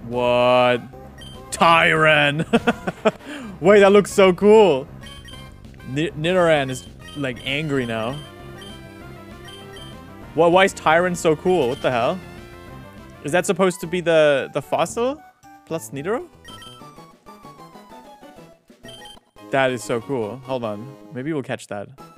What? Tyran! Wait, that looks so cool. Nidoran is like angry now. What? Why is Tyran so cool? What the hell? Is that supposed to be the fossil plus Nidoran? That is so cool. Hold on. Maybe we'll catch that.